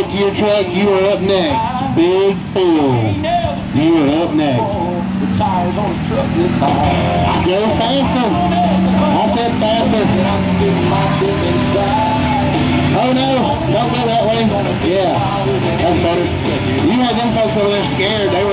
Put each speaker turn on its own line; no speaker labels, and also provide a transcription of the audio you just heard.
to your truck. You are up next. Big fool. You are up next. Go faster. I said faster. Oh no, don't go that way. Yeah, that's better. You had them folks over there scared. They were